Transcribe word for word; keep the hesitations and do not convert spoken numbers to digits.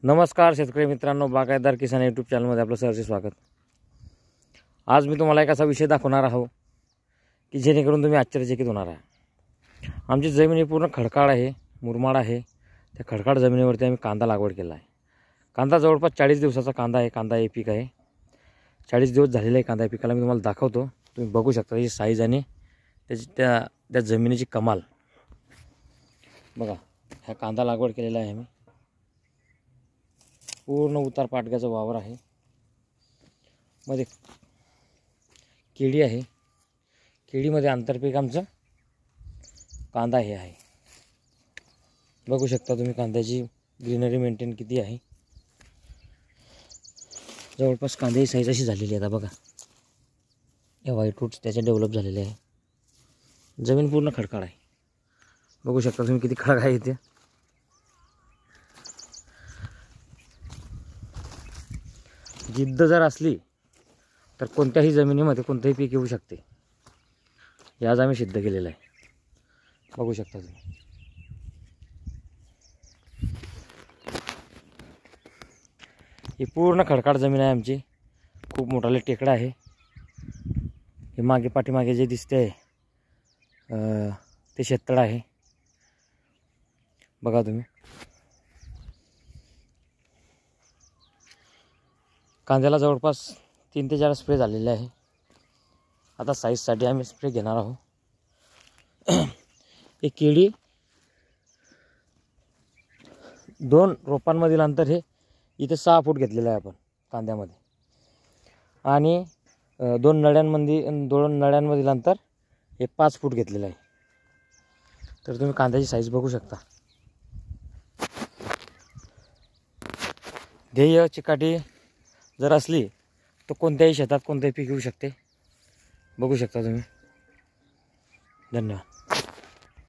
नमस्कार शेतकरी मित्रांनो, बागायतदार किसान यूट्यूब चॅनलमध्ये आपलं सहर्ष स्वागत। आज मी तुम्हाला एक असा विषय दाखवणार आहो की जेणेकरून तुम्ही आश्चर्यचकित होणार आहे। आमची जमीन ही पूर्ण खडकाळ आहे, मुरमाड आहे। त्या खडकाळ जमिनीवरती आम्ही कांदा लागवड केला आहे। कांदा जवळपास चाळीस दिवसाचा कांदा आहे। कांदा हे पीक आहे, चाळीस दिवस झालेले आहे कांदा पिकाला। मी तुम्हाला दाखवतो, तुम्ही बघू शकता ही साईज आणि त्याची त्या त्या जमिनीची कमाल बघा। हा कांदा लागवड केलेला आहे आम्ही। पूर्ण उतार पाटग्याचा वावर आहे, मध्ये केळी आहे। केळीमध्ये आंतरपीक आमचं कांदा हे आहे। बघू शकता तुम्ही कांद्याची ग्रीनरी मेंटेन किती आहे। जवळपास कांद्याची साईज अशी झालेली आहे। आता बघा, या व्हाईट रूट्स त्याचे डेव्हलप झालेले आहे। जमीन पूर्ण खडकाळ आहे, बघू शकता तुम्ही किती खडक आहे इथे। जिद्द जर असली तर कोणत्याही जमिनीमध्ये कोणतेही पीक येऊ शकते, हे आज आम्ही सिद्ध केलेलं आहे। बघू शकता तुम्ही, ही पूर्ण खडकाळ जमीन आहे आमची। खूप मोठाले टेकडा आहे। हे मागे पाठीमागे जे दिसते ते शेततळ आहे, बघा तुम्ही। कांद्याला जवळपास तीन ते चार स्प्रे झालेले आहे। आता साईजसाठी आम्ही स्प्रे घेणार आहोत। एक केळी दोन रोपांमधील अंतर हे इथे सहा फूट घेतलेलं आहे आपण कांद्यामध्ये, आणि दोन नळ्यांमध्ये दोन नळ्यांमधील अंतर हे पाच फूट घेतलेलं आहे। तर तुम्ही कांद्याची साईज बघू शकता। ध्येय चिकाटी जर असली तर कोणत्याही शेतात कोणतेही पीक येऊ शकते, बघू शकता तुम्ही। धन्यवाद।